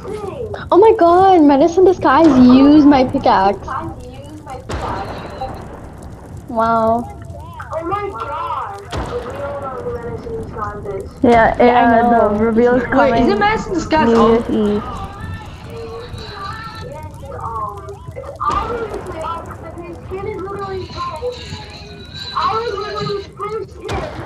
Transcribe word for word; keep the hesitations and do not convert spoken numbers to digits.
Oh my god, Menace in Disguise used my pickaxe. Wow. Oh my god! Reveal of the Menace in Disguise. Yeah, Yeah, I yeah, the know. reveal is Wait, is coming it Madison Disguise New off? Year's Eve. Yes, um, it's obviously up because his skin is literally gold. I was literally his first hit.